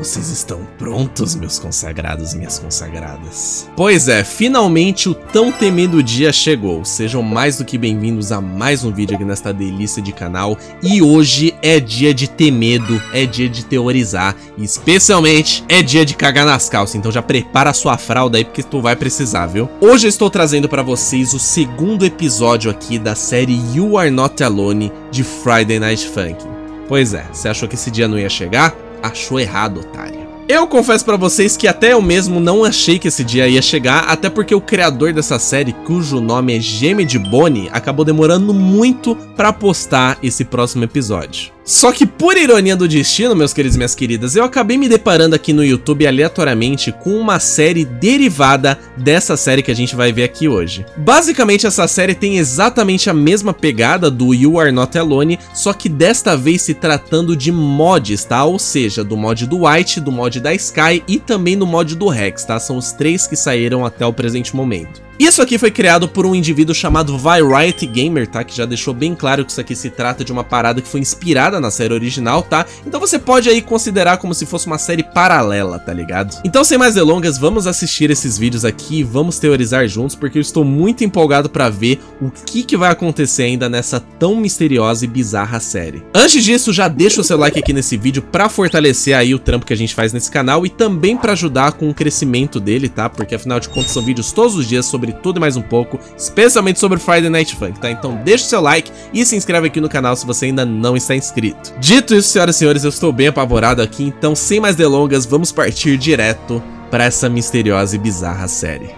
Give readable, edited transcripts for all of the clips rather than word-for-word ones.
Vocês estão prontos, meus consagrados e minhas consagradas? Pois é, finalmente o tão temido dia chegou. Sejam mais do que bem-vindos a mais um vídeo aqui nesta delícia de canal. E hoje é dia de ter medo, é dia de teorizar e especialmente é dia de cagar nas calças. Então já prepara a sua fralda aí porque tu vai precisar, viu? Hoje eu estou trazendo pra vocês o segundo episódio aqui da série You Are Not Alone de Friday Night Funkin'. Pois é, você achou que esse dia não ia chegar? Achou errado, otário. Eu confesso pra vocês que até eu mesmo não achei que esse dia ia chegar, até porque o criador dessa série, cujo nome é Jamie de Bonnie, acabou demorando muito pra postar esse próximo episódio. Só que por ironia do destino, meus queridos e minhas queridas, eu acabei me deparando aqui no YouTube aleatoriamente com uma série derivada dessa série que a gente vai ver aqui hoje. Basicamente essa série tem exatamente a mesma pegada do You Are Not Alone, só que desta vez se tratando de mods, tá? Ou seja, do mod do White, do mod da Sky e também do mod do Rex, tá? São os três que saíram até o presente momento. Isso aqui foi criado por um indivíduo chamado Variety Gamer, tá? Que já deixou bem claro que isso aqui se trata de uma parada que foi inspirada na série original, tá? Então você pode aí considerar como se fosse uma série paralela, tá ligado? Então sem mais delongas, vamos assistir esses vídeos aqui e vamos teorizar juntos, porque eu estou muito empolgado pra ver o que vai acontecer ainda nessa tão misteriosa e bizarra série. Antes disso, já deixa o seu like aqui nesse vídeo pra fortalecer aí o trampo que a gente faz nesse canal e também pra ajudar com o crescimento dele, tá? Porque afinal de contas são vídeos todos os dias sobre tudo e mais um pouco, especialmente sobre Friday Night Funkin', tá? Então deixa o seu like e se inscreve aqui no canal se você ainda não está inscrito. Dito isso, senhoras e senhores, eu estou bem apavorado aqui, então sem mais delongas, vamos partir direto para essa misteriosa e bizarra série.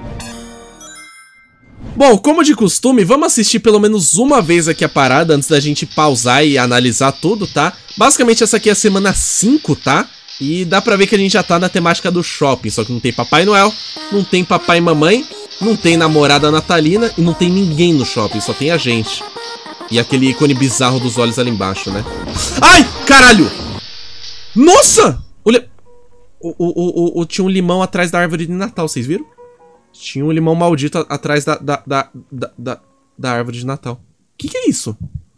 Bom, como de costume, vamos assistir pelo menos uma vez aqui a parada antes da gente pausar e analisar tudo, tá? Basicamente essa aqui é a semana 5, tá? E dá pra ver que a gente já tá na temática do shopping, só que não tem Papai Noel, não tem papai e mamãe, não tem namorada natalina e não tem ninguém no shopping, só tem a gente. E aquele ícone bizarro dos olhos ali embaixo, né? Ai, caralho! Nossa! Olha... Tinha um limão atrás da árvore de Natal, vocês viram? Tinha um limão maldito atrás da árvore de Natal. Que é isso?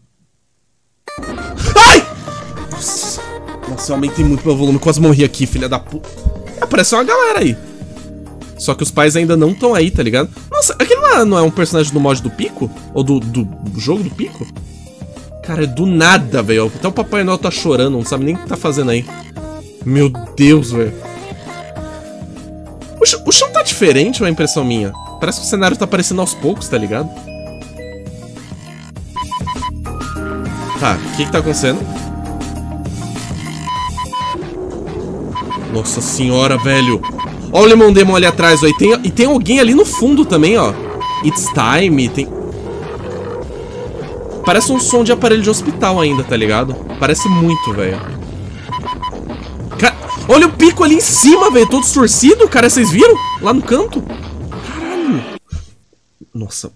Ai! Nossa, eu aumentei muito meu volume, quase morri aqui, filha da puta. Apareceu uma galera aí. Só que os pais ainda não estão aí, tá ligado? Nossa, aquele não é um personagem do mod do Pico? Ou do jogo do Pico? Cara, é do nada, velho. Até o Papai Noel tá chorando, não sabe nem o que tá fazendo aí. Meu Deus, velho. O chão tá diferente ou é impressão minha? Parece que o cenário tá aparecendo aos poucos, tá ligado? Tá, o que tá acontecendo? Nossa senhora, velho. Ó o Lemon Demon ali atrás, ó. E tem alguém ali no fundo também, ó. It's time, tem... Parece um som de aparelho de hospital ainda, tá ligado? Parece muito, velho. Olha o pico ali em cima, velho. Todo distorcido, cara. Vocês viram? Lá no canto. Caralho. Nossa.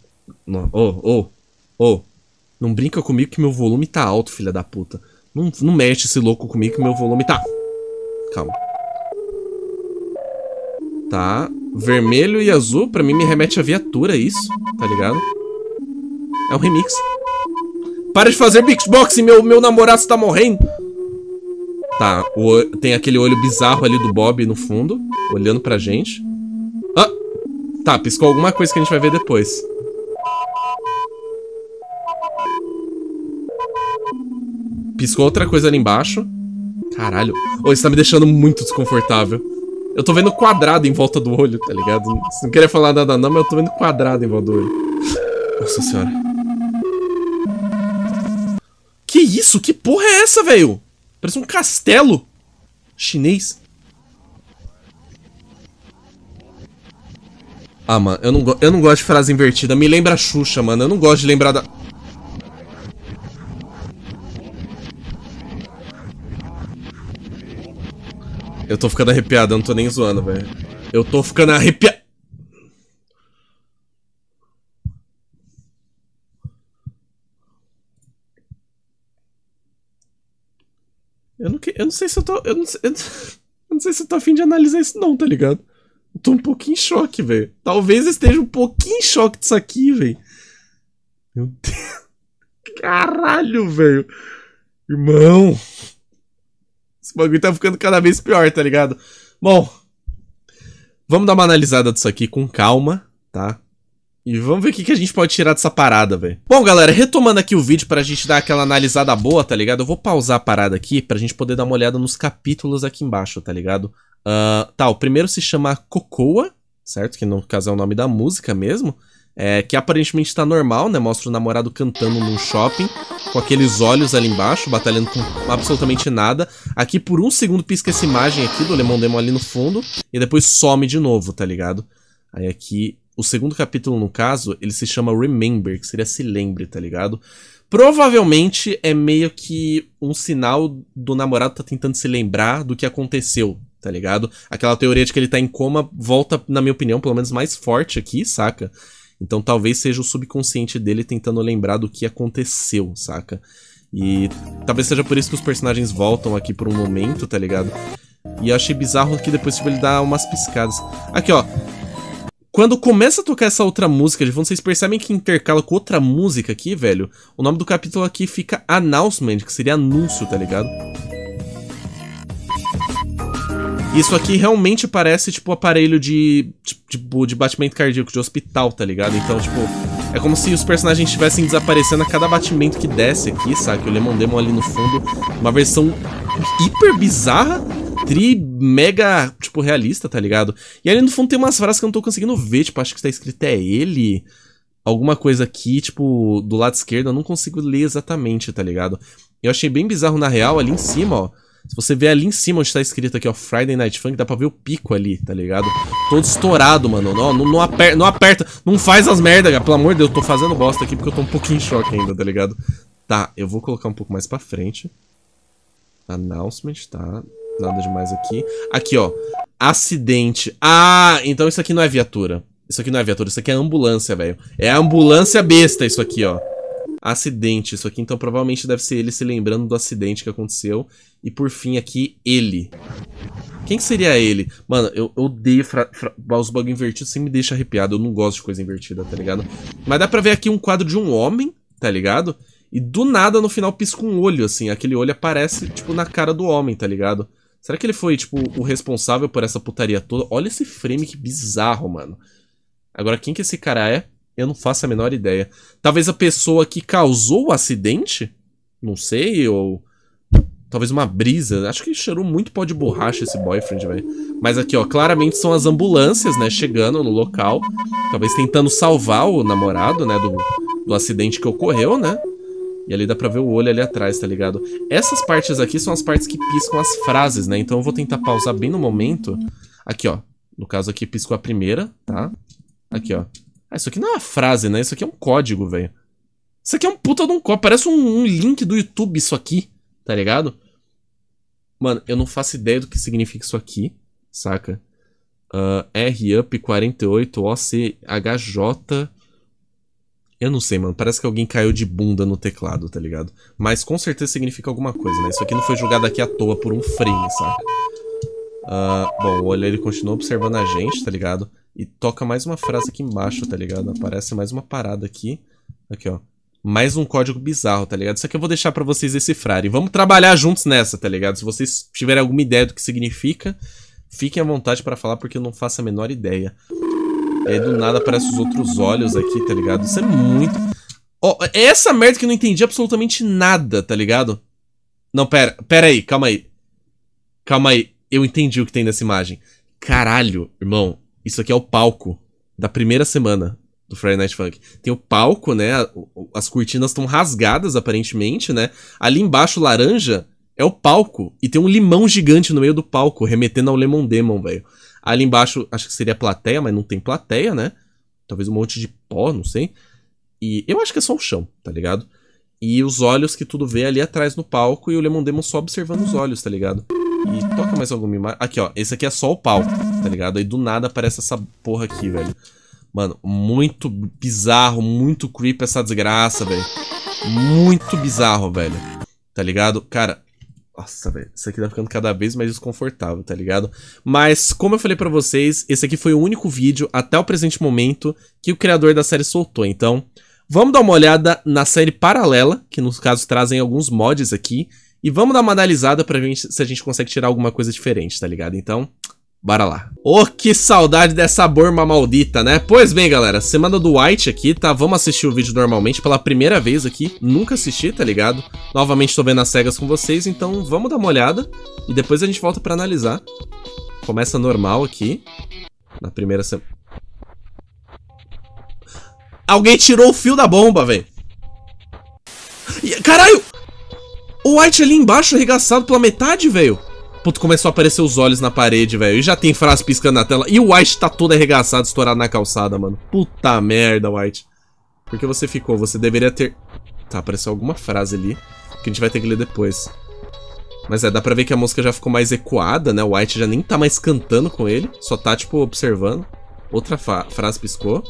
Não brinca comigo que meu volume tá alto, filha da puta. Não mexe esse louco comigo que meu volume tá... Calma. Tá, vermelho e azul pra mim me remete a viatura, isso, tá ligado? É um remix. Para de fazer beatbox, meu namorado está morrendo. Tá, tem aquele olho bizarro ali do Bob no fundo, olhando pra gente. Ah, tá, piscou alguma coisa que a gente vai ver depois. Piscou outra coisa ali embaixo. Caralho, isso tá me deixando muito desconfortável. Eu tô vendo quadrado em volta do olho, tá ligado? Não queria falar nada não, mas eu tô vendo quadrado em volta do olho. Nossa senhora. Que isso? Que porra é essa, velho? Parece um castelo chinês. Ah, mano, eu não gosto de frase invertida. Me lembra a Xuxa, mano. Eu não gosto de lembrar da... Eu tô ficando arrepiado, eu não tô nem zoando, velho. Eu tô ficando arrepiado. Eu não sei se eu tô... Eu não sei se eu tô a fim de analisar isso não, tá ligado? Eu tô um pouquinho em choque, velho. Talvez eu esteja um pouquinho em choque disso aqui, velho. Meu Deus. Caralho, velho. Irmão. Esse bagulho tá ficando cada vez pior, tá ligado? Bom, vamos dar uma analisada disso aqui com calma, tá? E vamos ver o que a gente pode tirar dessa parada, velho. Bom, galera, retomando aqui o vídeo pra gente dar aquela analisada boa, tá ligado? Eu vou pausar a parada aqui pra gente poder dar uma olhada nos capítulos aqui embaixo, tá ligado? Tá, o primeiro se chama Cocoa, certo? Que no caso é o nome da música mesmo. Que aparentemente tá normal, né? Mostra o namorado cantando num shopping, com aqueles olhos ali embaixo, batalhando com absolutamente nada. Aqui por um segundo pisca essa imagem aqui do Lemon Demon ali no fundo, e depois some de novo, tá ligado? Aí aqui, o segundo capítulo no caso, ele se chama Remember, que seria se lembre, tá ligado? Provavelmente é meio que um sinal do namorado tá tentando se lembrar do que aconteceu, tá ligado? Aquela teoria de que ele tá em coma volta, na minha opinião, pelo menos mais forte aqui, saca? Então talvez seja o subconsciente dele tentando lembrar do que aconteceu, saca? E talvez seja por isso que os personagens voltam aqui por um momento, tá ligado? E eu achei bizarro que depois tipo, ele dá umas piscadas. Aqui, ó. Quando começa a tocar essa outra música de fundo, vocês percebem que intercala com outra música aqui, velho? O nome do capítulo aqui fica Announcement, que seria anúncio, tá ligado? Isso aqui realmente parece, tipo, aparelho de batimento cardíaco de hospital, tá ligado? Então, tipo, é como se os personagens estivessem desaparecendo a cada batimento que desce aqui, sabe? O Lemon Demon ali no fundo, uma versão hiper bizarra, mega, tipo, realista, tá ligado? E ali no fundo tem umas frases que eu não tô conseguindo ver, tipo, acho que tá escrito ele, alguma coisa aqui, tipo, do lado esquerdo, eu não consigo ler exatamente, tá ligado? Eu achei bem bizarro na real, ali em cima, ó. Se você ver ali em cima onde tá escrito aqui, ó, Friday Night Funk, dá pra ver o pico ali, tá ligado? Todo estourado, mano. Não aperta, não faz as merda, cara. Pelo amor de Deus, eu tô fazendo bosta aqui porque eu tô um pouquinho em choque ainda, tá ligado? Tá, eu vou colocar um pouco mais pra frente. Announcement, tá. Nada demais aqui. Aqui, ó. Acidente. Ah, então isso aqui não é viatura. Isso aqui não é viatura, isso aqui é ambulância, velho. É a ambulância besta isso aqui, ó. Acidente, isso aqui então provavelmente deve ser ele se lembrando do acidente que aconteceu. E por fim aqui, ele. Quem que seria ele? Mano, eu odeio os bagulho invertidos, sempre me deixa arrepiado. Eu não gosto de coisa invertida, tá ligado? Mas dá pra ver aqui um quadro de um homem, tá ligado? E do nada no final pisca um olho, assim. Aquele olho aparece, tipo, na cara do homem, tá ligado? Será que ele foi, tipo, o responsável por essa putaria toda? Olha esse frame que bizarro, mano. Agora, quem que esse cara é? Eu não faço a menor ideia. Talvez a pessoa que causou o acidente? Não sei, ou... talvez uma brisa. Acho que cheirou muito pó de borracha esse boyfriend, velho. Mas aqui, ó, claramente são as ambulâncias, né, chegando no local. Talvez tentando salvar o namorado, né, do acidente que ocorreu, né? E ali dá pra ver o olho ali atrás, tá ligado? Essas partes aqui são as partes que piscam as frases, né? Então eu vou tentar pausar bem no momento. Aqui, ó. No caso aqui piscou a primeira, tá? Aqui, ó. Ah, isso aqui não é uma frase, né? Isso aqui é um código, velho. Isso aqui é um puta de um código. Parece um link do YouTube isso aqui, tá ligado? Mano, eu não faço ideia do que significa isso aqui, saca? R-Up48 OCHJ. Eu não sei, mano. Parece que alguém caiu de bunda no teclado, tá ligado? Mas com certeza significa alguma coisa, né? Isso aqui não foi jogado aqui à toa por um frame, saca? Bom, o olho ele continua observando a gente, tá ligado? E toca mais uma frase aqui embaixo, tá ligado? Aparece mais uma parada aqui. Aqui, ó. Mais um código bizarro, tá ligado? Isso aqui eu vou deixar pra vocês decifrarem. Vamos trabalhar juntos nessa, tá ligado? Se vocês tiverem alguma ideia do que significa, fiquem à vontade pra falar, porque eu não faço a menor ideia. E aí do nada aparecem os outros olhos aqui, tá ligado? Isso é muito... Ó, é essa merda que eu não entendi absolutamente nada, tá ligado? Não, pera aí, calma aí. Calma aí, eu entendi o que tem nessa imagem. Caralho, irmão, isso aqui é o palco da primeira semana do Friday Night Funk. Tem o palco, né? As cortinas estão rasgadas, aparentemente, né? Ali embaixo, laranja, é o palco. E tem um limão gigante no meio do palco, remetendo ao Lemon Demon, velho. Ali embaixo, acho que seria plateia, mas não tem plateia, né? Talvez um monte de pó, não sei. E eu acho que é só o chão, tá ligado? E os olhos que tudo vê ali atrás no palco e o Lemon Demon só observando os olhos, tá ligado? E toca mais alguma imagem. Aqui, ó. Esse aqui é só o palco, tá ligado? Aí do nada aparece essa porra aqui, velho. Mano, muito bizarro, muito creepy essa desgraça, velho. Muito bizarro, velho. Tá ligado? Cara, nossa, velho. Isso aqui tá ficando cada vez mais desconfortável, tá ligado? Mas, como eu falei pra vocês, esse aqui foi o único vídeo, até o presente momento, que o criador da série soltou. Então, vamos dar uma olhada na série paralela, que no caso trazem alguns mods aqui. E vamos dar uma analisada pra ver se a gente consegue tirar alguma coisa diferente, tá ligado? Então, bora lá. Oh, que saudade dessa borma maldita, né? Pois bem, galera, semana do White aqui, tá? Vamos assistir o vídeo normalmente pela primeira vez aqui. Nunca assisti, tá ligado? Novamente tô vendo as cegas com vocês, então vamos dar uma olhada. E depois a gente volta pra analisar. Começa normal aqui. Na primeira semana. Alguém tirou o fio da bomba, velho. Caralho! O White ali embaixo arregaçado pela metade, velho. Puto, começou a aparecer os olhos na parede, velho. E já tem frase piscando na tela. E o White tá todo arregaçado, estourado na calçada, mano. Puta merda, White. Por que você ficou? Você deveria ter... Tá, apareceu alguma frase ali que a gente vai ter que ler depois. Mas dá pra ver que a música já ficou mais ecoada, né? O White já nem tá mais cantando com ele. Só tá, tipo, observando. Outra frase piscou.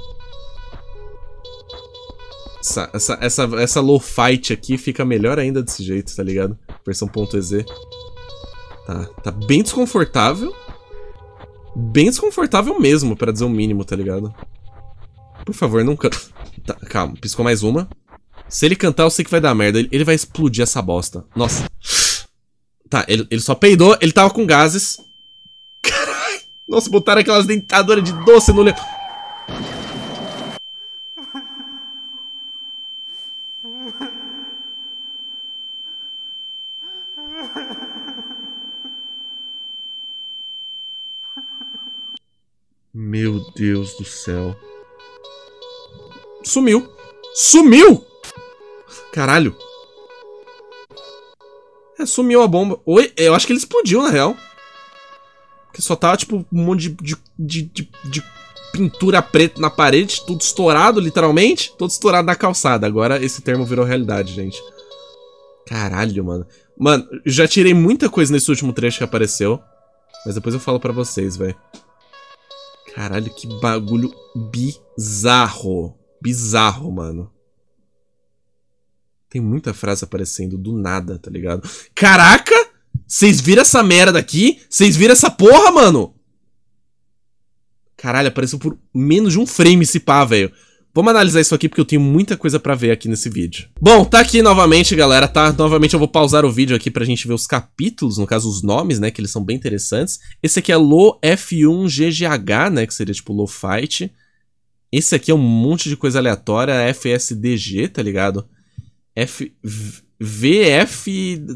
Essa low fight aqui fica melhor ainda desse jeito, tá ligado? Versão .ez. Tá bem desconfortável. Bem desconfortável mesmo, pra dizer o mínimo, tá ligado? Por favor, não canta. Tá, calma, piscou mais uma. Se ele cantar, eu sei que vai dar merda. Ele vai explodir essa bosta. Nossa. Tá, ele só peidou, ele tava com gases. Caralho. Nossa, botaram aquelas dentadoras de doce no... Meu Deus do céu. Sumiu. Sumiu! Caralho. Sumiu a bomba. Oi? Eu acho que ele explodiu, na real. Porque só tava, tipo, um monte de pintura preta na parede. Tudo estourado, literalmente. Todo estourado na calçada. Agora esse termo virou realidade, gente. Caralho, mano. Mano, já tirei muita coisa nesse último trecho que apareceu. Mas depois eu falo pra vocês, velho. Caralho, que bagulho bizarro. Bizarro, mano. Tem muita frase aparecendo do nada, tá ligado? Caraca! Vocês viram essa merda aqui? Vocês viram essa porra, mano? Caralho, apareceu por menos de um frame esse pá, velho. Vamos analisar isso aqui porque eu tenho muita coisa pra ver aqui nesse vídeo. Bom, tá aqui novamente, galera, tá? Novamente eu vou pausar o vídeo aqui pra gente ver os capítulos, no caso os nomes, né, que eles são bem interessantes. Esse aqui é Lo F1GGH, né, que seria tipo Low Fight. Esse aqui é um monte de coisa aleatória, FSDG, tá ligado? VF...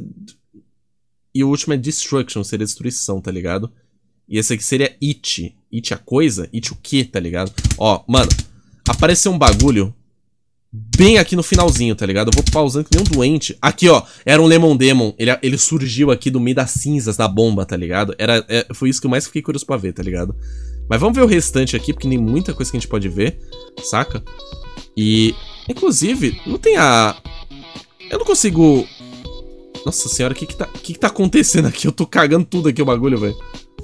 E o último é Destruction, seria destruição, tá ligado? E esse aqui seria It. It a coisa? It o quê, tá ligado? Ó, mano... Apareceu um bagulho bem aqui no finalzinho, tá ligado? Eu vou pausando que nem um doente. Aqui, ó, era um Lemon Demon. Ele surgiu aqui do meio das cinzas da bomba, tá ligado? Foi isso que eu mais fiquei curioso pra ver, tá ligado? Mas vamos ver o restante aqui, porque tem muita coisa que a gente pode ver, saca? E, inclusive, não tem a... Eu não consigo... Nossa senhora, o que tá acontecendo aqui? Eu tô cagando tudo aqui o bagulho, velho.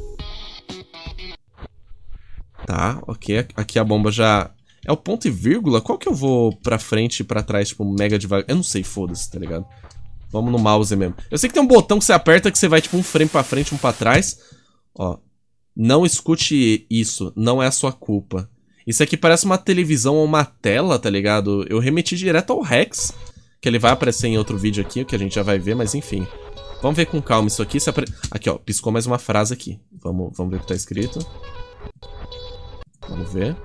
Tá, ok. Aqui a bomba já... É o ponto e vírgula? Qual que eu vou pra frente e pra trás, tipo, mega devagar? Eu não sei, foda-se, tá ligado? Vamos no mouse mesmo. Eu sei que tem um botão que você aperta que você vai, tipo, um frame pra frente, um pra trás. Ó. Não escute isso. Não é a sua culpa. Isso aqui parece uma televisão ou uma tela, tá ligado? Eu remeti direto ao Rex. Que ele vai aparecer em outro vídeo aqui, que a gente já vai ver, mas enfim. Vamos ver com calma isso aqui. Aqui, ó. Piscou mais uma frase aqui. Vamos ver o que tá escrito. Vamos ver.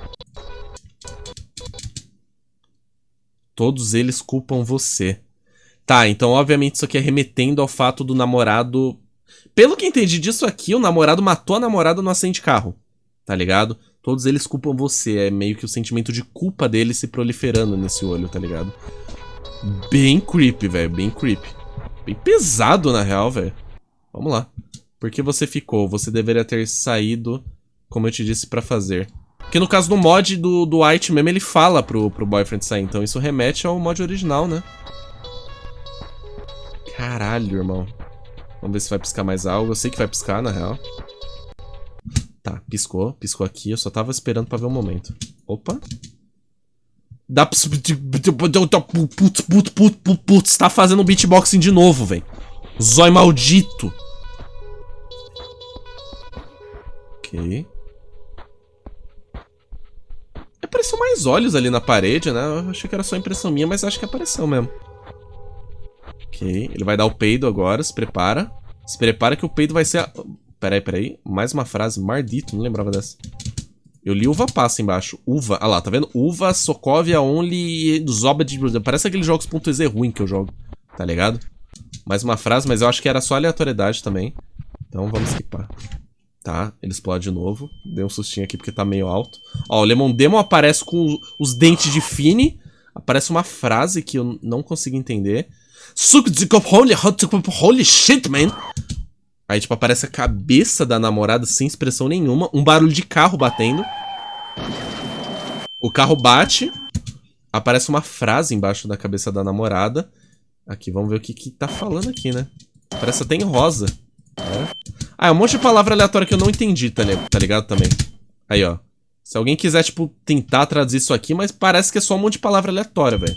Todos eles culpam você. Tá, então obviamente isso aqui é remetendo ao fato do namorado... Pelo que entendi disso aqui, o namorado matou a namorada no acidente de carro. Tá ligado? Todos eles culpam você. É meio que o sentimento de culpa dele se proliferando nesse olho, tá ligado? Bem creepy, velho. Bem creepy. Bem pesado, na real, velho. Vamos lá. Por que você ficou? Você deveria ter saído, como eu te disse pra fazer. Porque no caso do mod do White mesmo, ele fala pro boyfriend sair. Então isso remete ao mod original, né? Caralho, irmão. Vamos ver se vai piscar mais algo. Eu sei que vai piscar, na real. Tá, piscou. Piscou aqui. Eu só tava esperando pra ver o momento. Opa. Dá pra... Putz, tá fazendo beatboxing de novo, velho. Zóio maldito. Ok. Apareceu mais olhos ali na parede, né? Eu achei que era só impressão minha, mas acho que apareceu mesmo. Ok. Ok, ele vai dar o peido agora, se prepara. Se prepara que o peido vai ser a... Peraí. Mais uma frase, mardito, não lembrava dessa. Eu li uva passa embaixo. Uva, ah lá, tá vendo? Uva, Sokovia, Only, Zoba de... Parece aqueles jogos.exe ruim que eu jogo, tá ligado? Mais uma frase, mas eu acho que era só aleatoriedade também. Então vamos skipar. Tá, ele explode de novo. Deu um sustinho aqui porque tá meio alto. Ó, o Lemon Demon aparece com os dentes de Fini. Aparece uma frase que eu não consigo entender. Holy shit, man! Aí, tipo, aparece a cabeça da namorada sem expressão nenhuma. Um barulho de carro batendo. O carro bate. Aparece uma frase embaixo da cabeça da namorada. Aqui, vamos ver o que tá falando aqui, né? Parece até em rosa. É um monte de palavra aleatória que eu não entendi, tá ligado também? Aí, ó. Se alguém quiser, tipo, tentar traduzir isso aqui, mas parece que é só um monte de palavra aleatória, velho.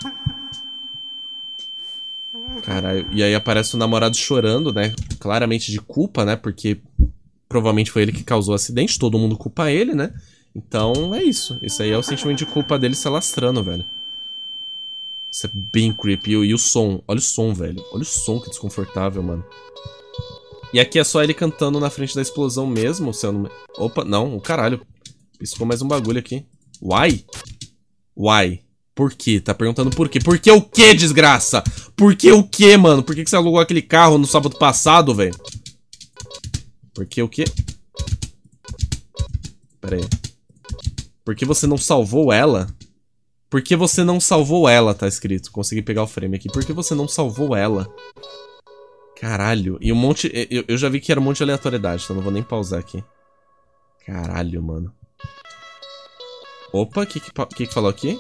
Caralho. E aí aparece o namorado chorando, né? Claramente de culpa, né? Porque provavelmente foi ele que causou o acidente. Todo mundo culpa ele, né? Então é isso. Isso aí é o sentimento de culpa dele se alastrando, velho. Isso é bem creepy. E o som. Olha o som, velho. Olha o som, que desconfortável, mano. E aqui é só ele cantando na frente da explosão mesmo. Se eu não... Opa, não. O caralho. Piscou mais um bagulho aqui. Why? Why? Por quê? Tá perguntando por quê? Por que o quê, desgraça? Por que o quê, mano? Por que você alugou aquele carro no sábado passado, velho? Por que o quê? Pera aí. Por que você não salvou ela? Por que você não salvou ela, tá escrito. Consegui pegar o frame aqui. Por que você não salvou ela? Caralho. E um monte... Eu já vi que era um monte de aleatoriedade, então não vou nem pausar aqui. Caralho, mano. Opa, o que falou aqui?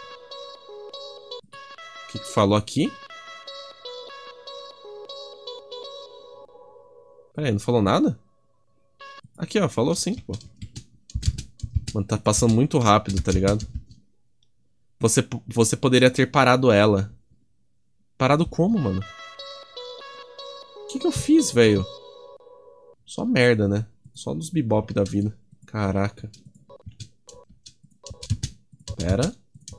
O que falou aqui? Pera aí, não falou nada? Aqui, ó, falou sim, pô. Mano, tá passando muito rápido, tá ligado? Você poderia ter parado ela. Parado como, mano? O que eu fiz, velho? Só merda, né? Só nos bebop da vida. Caraca. Pera.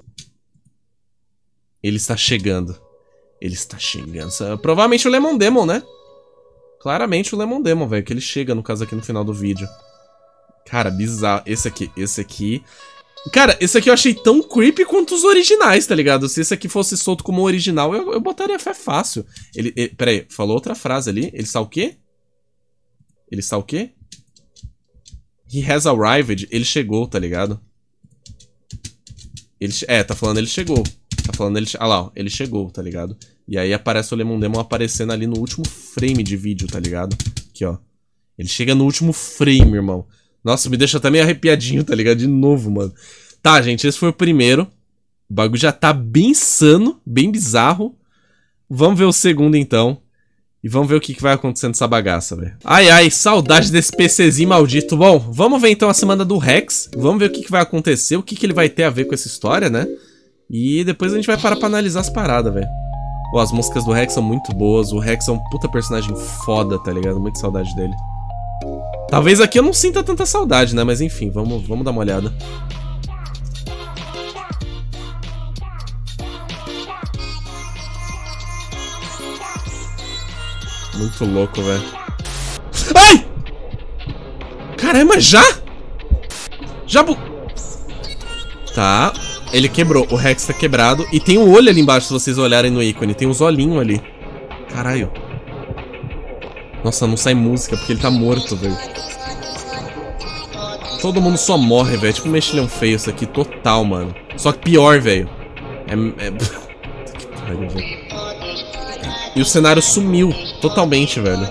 Ele está chegando. Ele está chegando. Provavelmente o Lemon Demon, né? Claramente o Lemon Demon, velho. Que ele chega, no caso, aqui no final do vídeo. Cara, bizarro. Esse aqui... Cara, esse aqui eu achei tão creepy quanto os originais, tá ligado? Se esse aqui fosse solto como original, eu botaria fé fácil. Pera aí, falou outra frase ali. Ele está o quê? Ele está o quê? He has arrived. Ele chegou, tá ligado? Tá falando ele chegou. Tá falando ele... Ah lá, ó. Ele chegou, tá ligado? E aí aparece o Lemon Demon aparecendo ali no último frame de vídeo, tá ligado? Aqui, ó. Ele chega no último frame, irmão. Nossa, me deixa até meio arrepiadinho, tá ligado? De novo, mano. Tá, gente, esse foi o primeiro. O bagulho já tá bem insano, bem bizarro. Vamos ver o segundo, então. E vamos ver o que vai acontecer nessa bagaça, velho. Ai, ai, saudade desse PCzinho maldito. Bom, vamos ver então a semana do Rex. Vamos ver o que vai acontecer, o que ele vai ter a ver com essa história, né? E depois a gente vai parar pra analisar as paradas, velho. Pô, as músicas do Rex são muito boas. O Rex é um puta personagem foda, tá ligado? Muita saudade dele. Talvez aqui eu não sinta tanta saudade, né? Mas enfim, vamos dar uma olhada. Muito louco, velho. Ai! Caramba, já? Tá, ele quebrou. O Rex tá quebrado. E tem um olho ali embaixo, se vocês olharem no ícone. Tem uns olhinhos ali. Caralho. Nossa, não sai música porque ele tá morto, velho. Todo mundo só morre, velho. Tipo um mexilhão feio isso aqui, total, mano. Só que pior, velho. Que pariu, velho. E o cenário sumiu totalmente, velho.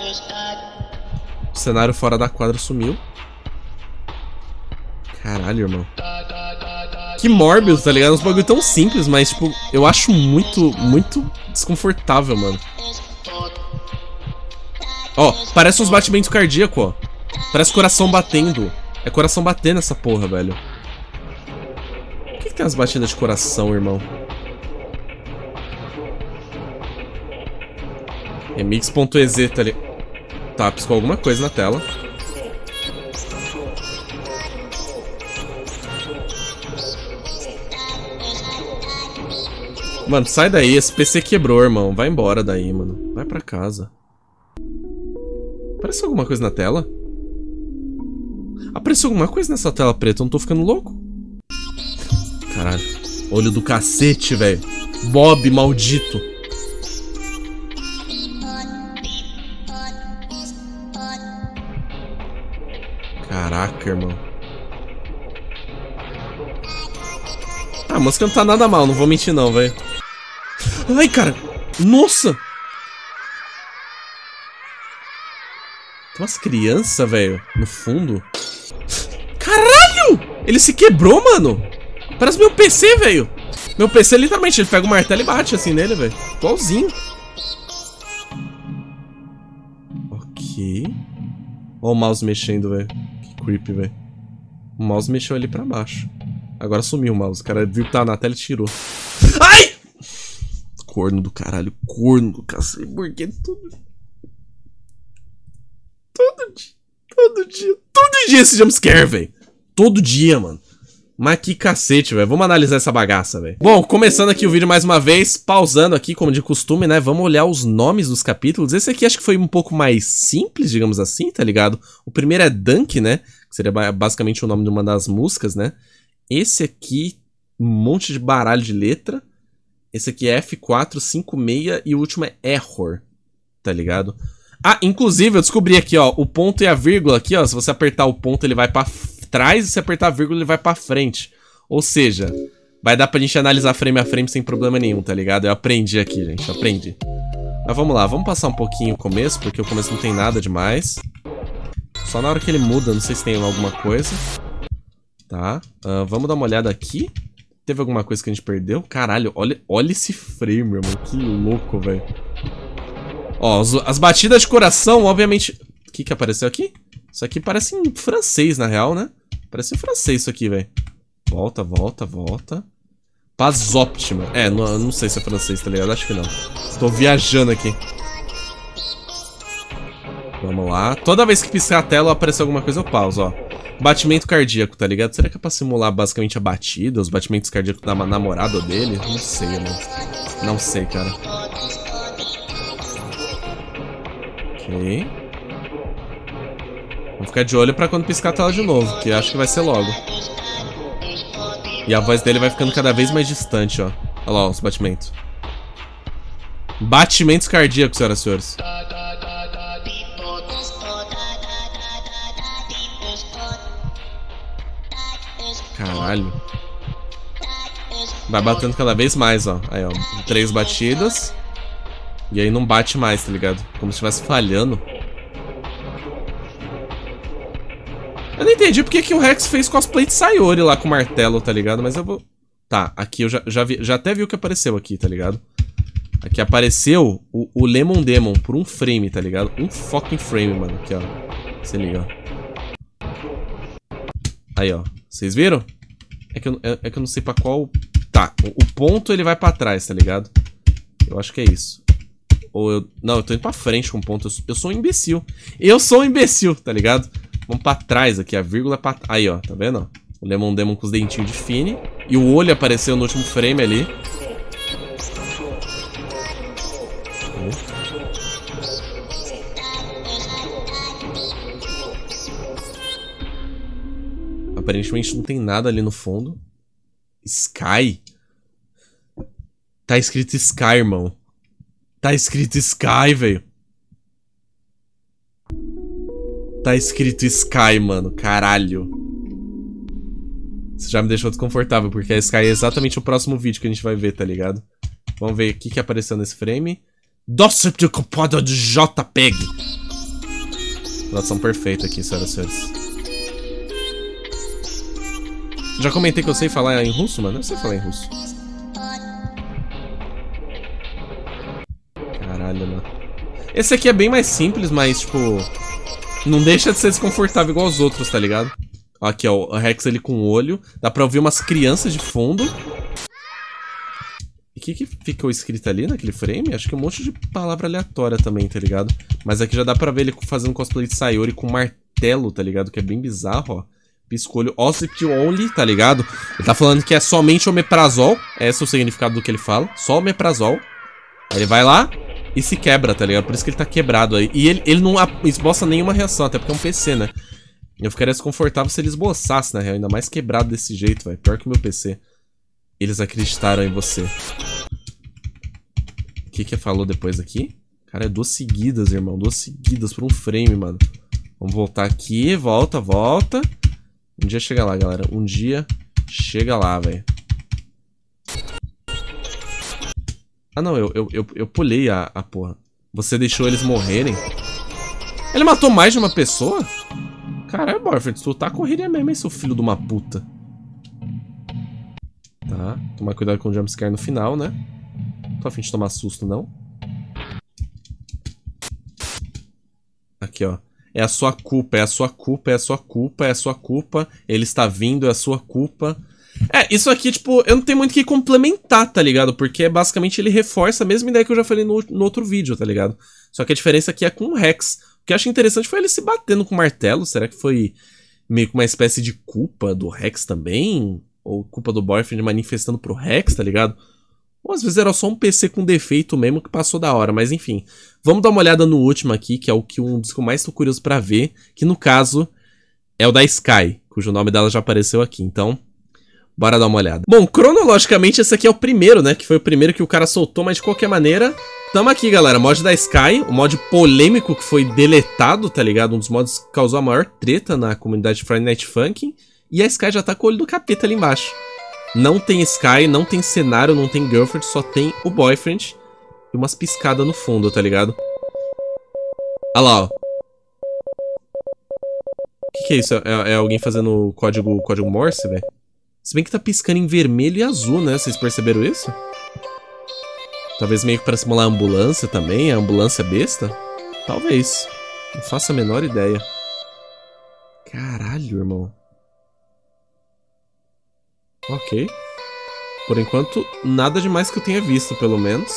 O cenário fora da quadra sumiu. Caralho, irmão. Que Morbius, tá ligado? Uns bagulho tão simples, mas, tipo, eu acho muito desconfortável, mano. Ó, parece uns batimentos cardíacos, ó. Parece coração batendo. É coração batendo essa porra, velho. Por que tem umas batidas de coração, irmão? Remix.exe, tá ali. Tá, piscou alguma coisa na tela. Mano, sai daí. Esse PC quebrou, irmão. Vai embora daí, mano. Vai pra casa. Apareceu alguma coisa na tela? Apareceu alguma coisa nessa tela preta? Eu não tô ficando louco? Caralho. Olho do cacete, velho. Bob maldito. Caraca, irmão. Ah, a música não tá nada mal, não vou mentir não, velho. Ai, cara. Nossa. Tem umas crianças, velho, no fundo. Caralho! Ele se quebrou, mano. Parece meu PC, velho. Meu PC, literalmente, ele pega o martelo e bate assim nele, velho. Igualzinho. Ok. Ó o mouse mexendo, velho. Que creepy, velho. O mouse mexeu ali pra baixo. Agora sumiu o mouse. O cara viu que tava na tela e tirou. Ai! Corno do caralho. Corno do cacete. Porque tudo... Todo dia esse jumpscare, velho. Todo dia, mano. Mas que cacete, velho. Vamos analisar essa bagaça, velho. Bom, começando aqui o vídeo mais uma vez, pausando aqui, como de costume, né? Vamos olhar os nomes dos capítulos. Esse aqui acho que foi um pouco mais simples, digamos assim, tá ligado? O primeiro é Dunk, né? Que seria basicamente o nome de uma das músicas, né? Esse aqui, um monte de baralho de letra. Esse aqui é F456 e o último é Error, tá ligado? Ah, inclusive eu descobri aqui, ó, o ponto e a vírgula aqui, ó, se você apertar o ponto ele vai pra trás e se apertar a vírgula ele vai pra frente. Ou seja, vai dar pra gente analisar frame a frame sem problema nenhum, tá ligado? Eu aprendi aqui, gente, aprendi. Mas vamos lá, vamos passar um pouquinho o começo, porque o começo não tem nada demais. Só na hora que ele muda, não sei se tem alguma coisa. Tá, vamos dar uma olhada aqui. Teve alguma coisa que a gente perdeu? Caralho, olha esse frame, meu irmão, que louco, velho. Ó, as batidas de coração, obviamente... O que apareceu aqui? Isso aqui parece em francês, na real, né? Parece em francês isso aqui, velho. Volta, volta, volta. Paz óptima. É, não sei se é francês, tá ligado? Acho que não. Tô viajando aqui. Vamos lá. Toda vez que piscar a tela aparecer alguma coisa, eu pauso, ó. Batimento cardíaco, tá ligado? Será que é pra simular basicamente a batida? Os batimentos cardíacos da namorada dele? Não sei, mano. Não sei, cara. Ok. Vamos ficar de olho pra quando piscar a tela de novo, que acho que vai ser logo. E a voz dele vai ficando cada vez mais distante, ó. Olha lá, ó, os batimentos. Batimentos cardíacos, senhoras e senhores. Caralho. Vai batendo cada vez mais, ó. Aí, ó. 3 batidas. E aí não bate mais, tá ligado? Como se estivesse falhando. Eu não entendi porque que o Rex fez cosplay de Sayori lá com o martelo, tá ligado? Mas eu vou... Tá, aqui eu já até vi o que apareceu aqui, tá ligado? Aqui apareceu o Lemon Demon por um frame, tá ligado? Um fucking frame, mano. Aqui, ó. Se liga, ó. Aí, ó. Vocês viram? É que eu não sei pra qual... Tá, o ponto ele vai pra trás, tá ligado? Eu acho que é isso. Ou eu... Não, eu tô indo pra frente com o ponto. Eu sou um imbecil. Eu sou um imbecil, tá ligado? Vamos pra trás aqui, a vírgula é pra... Aí, ó, tá vendo? O Lemon Demon com os dentinhos de Fini. E o olho apareceu no último frame ali. Aparentemente não tem nada ali no fundo. Sky? Tá escrito Sky, irmão. Tá escrito Sky, velho. Tá escrito Sky, mano. Caralho. Isso já me deixou desconfortável, porque a Sky é exatamente o próximo vídeo que a gente vai ver, tá ligado? Vamos ver o que apareceu nesse frame. Docept ocupado de JPEG. Tradução perfeita aqui, senhoras e senhores. Já comentei que eu sei falar em russo, mano? Eu sei falar em russo. Caralho, mano. Esse aqui é bem mais simples, mas, tipo... Não deixa de ser desconfortável igual os outros, tá ligado? Aqui, ó, o Rex ele com o olho. Dá pra ouvir umas crianças de fundo. E o que ficou escrito ali naquele frame? Acho que um monte de palavra aleatória também, tá ligado? Mas aqui já dá pra ver ele fazendo cosplay de Sayori com martelo, tá ligado? Que é bem bizarro, ó. Piscolho Ossip Only, tá ligado? Ele tá falando que é somente omeprazol. Esse é o significado do que ele fala. Só omeprazol. Aí ele vai lá e se quebra, tá ligado? Por isso que ele tá quebrado aí. E ele não esboça nenhuma reação, até porque é um PC, né? Eu ficaria desconfortável se ele esboçasse, na real. Ainda mais quebrado desse jeito, velho. Pior que o meu PC. Eles acreditaram em você. O que falou depois aqui? Cara, é 2 seguidas, irmão. 2 seguidas por um frame, mano. Vamos voltar aqui. Volta, volta. Um dia chega lá, galera. Um dia chega lá, velho. Ah, não. Eu pulei a porra. Você deixou eles morrerem? Ele matou mais de uma pessoa? Caralho, Boyfriend. Tu tá correria mesmo, hein, seu filho de uma puta. Tá. Tomar cuidado com o jumpscare no final, né? Não tô a fim de tomar susto, não. Aqui, ó. É a sua culpa, é a sua culpa, é a sua culpa, é a sua culpa. Ele está vindo, é a sua culpa. É, isso aqui, tipo, eu não tenho muito o que complementar, tá ligado? Porque basicamente ele reforça a mesma ideia que eu já falei no outro vídeo, tá ligado? Só que a diferença aqui é com o Rex. O que eu achei interessante foi ele se batendo com o martelo. Será que foi meio que uma espécie de culpa do Rex também? Ou culpa do Boyfriend manifestando pro Rex, tá ligado? Ou às vezes era só um PC com defeito mesmo que passou da hora, mas enfim. Vamos dar uma olhada no último aqui, que é um dos que eu mais tô curioso pra ver, que no caso é o da Sky, cujo nome dela já apareceu aqui, então bora dar uma olhada. Bom, cronologicamente esse aqui é o primeiro, né, que foi o primeiro que o cara soltou, mas de qualquer maneira, tamo aqui, galera, mod da Sky, o mod polêmico que foi deletado, tá ligado? Um dos mods que causou a maior treta na comunidade de Friday Night Funkin', e a Sky já tá com o olho do capeta ali embaixo. Não tem Sky, não tem cenário, não tem girlfriend, só tem o boyfriend e umas piscadas no fundo, tá ligado? Olha lá, ó. O que é isso? É alguém fazendo código Morse, velho? Se bem que tá piscando em vermelho e azul, né? Vocês perceberam isso? Talvez meio que pra simular a ambulância também, a ambulância besta? Talvez. Não faço a menor ideia. Caralho, irmão. Ok. Por enquanto, nada demais que eu tenha visto, pelo menos.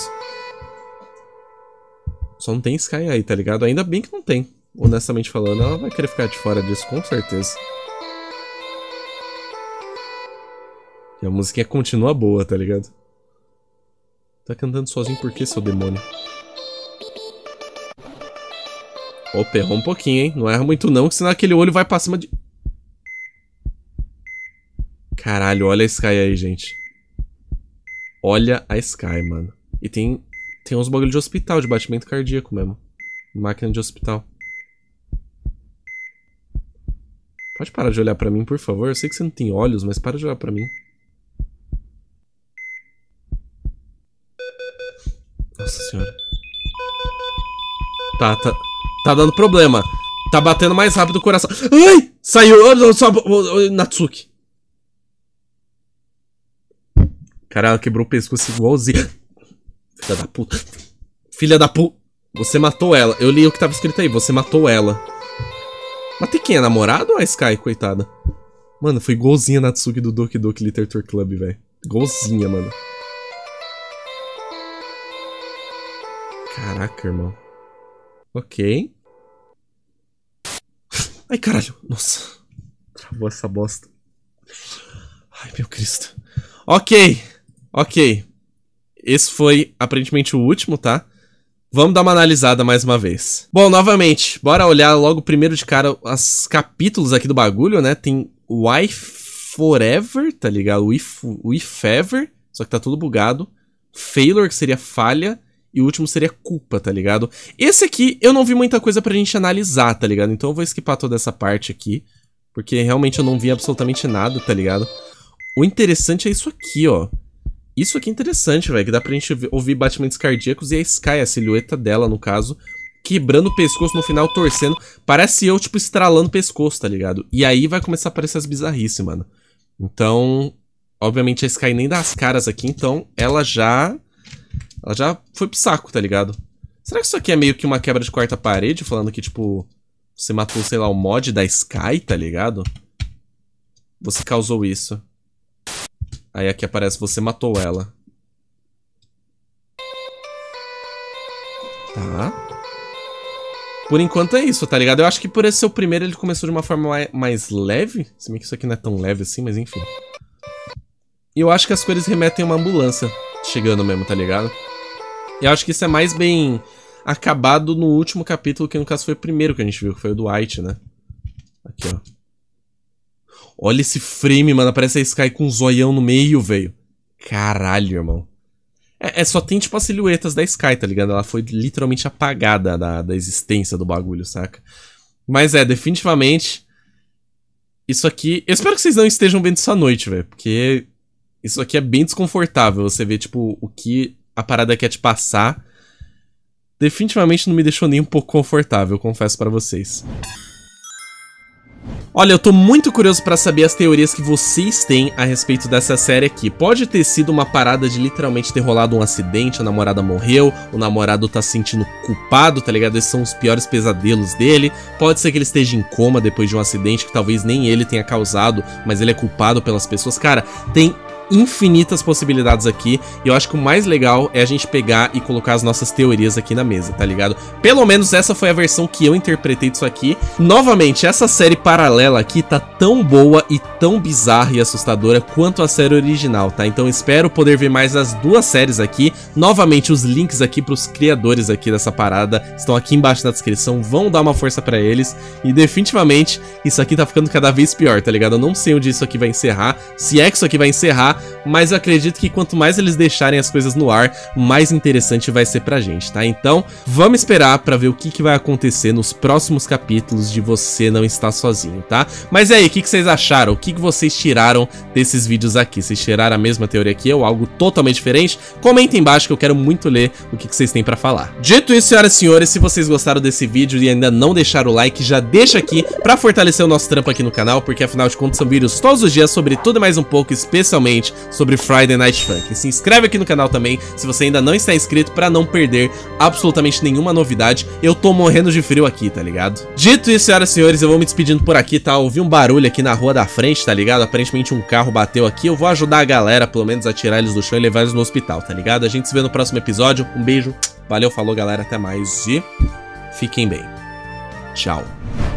Só não tem Sky aí, tá ligado? Ainda bem que não tem. Honestamente falando, ela vai querer ficar de fora disso, com certeza. E a musiquinha continua boa, tá ligado? Tá cantando sozinho por quê, seu demônio? Opa, errou um pouquinho, hein? Não erra muito não, que senão aquele olho vai pra cima de... Caralho, olha a Sky aí, gente. Olha a Sky, mano. E tem uns bagulho de hospital, de batimento cardíaco mesmo. Máquina de hospital. Pode parar de olhar pra mim, por favor? Eu sei que você não tem olhos, mas para de olhar pra mim. Nossa senhora. Tá dando problema. Tá batendo mais rápido o coração. Ai! Saiu! Natsuki. Cara, ela quebrou o pescoço igualzinho. Filha da puta. Filha da puta. Você matou ela. Eu li o que tava escrito aí. Você matou ela. Matei quem? A namorada ou a Sky, coitada? Mano, foi igualzinha a Natsuki do Doki Doki Literature Club, velho. Igualzinha, mano. Caraca, irmão. Ok. Ai, caralho. Nossa. Travou essa bosta. Ai, meu Cristo. Ok. Ok. Esse foi, aparentemente, o último, tá? Vamos dar uma analisada mais uma vez. Bom, novamente, bora olhar logo primeiro de cara os capítulos aqui do bagulho, né? Tem Why Forever, tá ligado? If Ever, só que tá tudo bugado. Failure, que seria falha. E o último seria culpa, tá ligado? Esse aqui eu não vi muita coisa pra gente analisar, tá ligado? Então eu vou skipar toda essa parte aqui. Porque realmente eu não vi absolutamente nada, tá ligado? O interessante é isso aqui, ó. Isso aqui é interessante, velho, que dá pra gente ouvir batimentos cardíacos e a Sky, a silhueta dela, no caso, quebrando o pescoço no final, torcendo. Parece eu, tipo, estralando o pescoço, tá ligado? E aí vai começar a aparecer as bizarrices, mano. Então, obviamente a Sky nem dá as caras aqui, então ela já foi pro saco, tá ligado? Será que isso aqui é meio que uma quebra de quarta parede, falando que, tipo, você matou, sei lá, o mod da Sky, tá ligado? Você causou isso. Aí aqui aparece, você matou ela. Tá. por enquanto é isso, tá ligado? Eu acho que por esse ser o primeiro ele começou de uma forma mais leve. Se bem que isso aqui não é tão leve assim, mas enfim. E eu acho que as cores remetem a uma ambulância chegando mesmo, tá ligado? E eu acho que isso é mais bem acabado no último capítulo, que no caso foi o primeiro que a gente viu, que foi o do White, né? Aqui, ó. Olha esse frame, mano. Parece a Sky com um zoião no meio, velho. Caralho, irmão. Só tem, tipo, as silhuetas da Sky, tá ligado? Ela foi literalmente apagada da existência do bagulho, saca? Mas definitivamente... Isso aqui... Eu espero que vocês não estejam vendo isso à noite, velho. Porque isso aqui é bem desconfortável. Você vê, tipo, o que a parada quer te passar. Definitivamente não me deixou nem um pouco confortável, confesso pra vocês. Olha, eu tô muito curioso pra saber as teorias que vocês têm a respeito dessa série aqui. Pode ter sido uma parada de literalmente ter rolado um acidente, a namorada morreu, o namorado tá se sentindo culpado, tá ligado? Esses são os piores pesadelos dele. Pode ser que ele esteja em coma depois de um acidente que talvez nem ele tenha causado, mas ele é culpado pelas pessoas. Cara, tem infinitas possibilidades aqui, e eu acho que o mais legal é a gente pegar e colocar as nossas teorias aqui na mesa, tá ligado? Pelo menos essa foi a versão que eu interpretei disso aqui. Novamente, essa série paralela aqui tá tão boa e tão bizarra e assustadora quanto a série original, tá? Então espero poder ver mais as duas séries aqui. Novamente, os links aqui pros criadores aqui dessa parada estão aqui embaixo na descrição, vão dar uma força pra eles, e definitivamente isso aqui tá ficando cada vez pior, tá ligado? Eu não sei onde isso aqui vai encerrar, se é que isso aqui vai encerrar, mas eu acredito que quanto mais eles deixarem as coisas no ar, mais interessante vai ser pra gente, tá? Então, vamos esperar pra ver o que vai acontecer nos próximos capítulos de Você Não Está Sozinho, tá? Mas e aí, o que vocês acharam? O que vocês tiraram desses vídeos aqui? Vocês tiraram a mesma teoria que eu, algo totalmente diferente? Comenta embaixo que eu quero muito ler o que vocês têm pra falar. Dito isso, senhoras e senhores, se vocês gostaram desse vídeo e ainda não deixaram o like, já deixa aqui pra fortalecer o nosso trampo aqui no canal, porque afinal de contas são vídeos todos os dias sobre tudo e mais um pouco, especialmente sobre Friday Night Funkin'. Se inscreve aqui no canal também, se você ainda não está inscrito, pra não perder absolutamente nenhuma novidade. Eu tô morrendo de frio aqui, tá ligado? Dito isso, senhoras e senhores, eu vou me despedindo por aqui, tá? Ouvi um barulho aqui na rua da frente, tá ligado? Aparentemente um carro bateu aqui. Eu vou ajudar a galera, pelo menos, a tirar eles do chão e levar eles no hospital, tá ligado? A gente se vê no próximo episódio. Um beijo, valeu, falou, galera, até mais e fiquem bem. Tchau.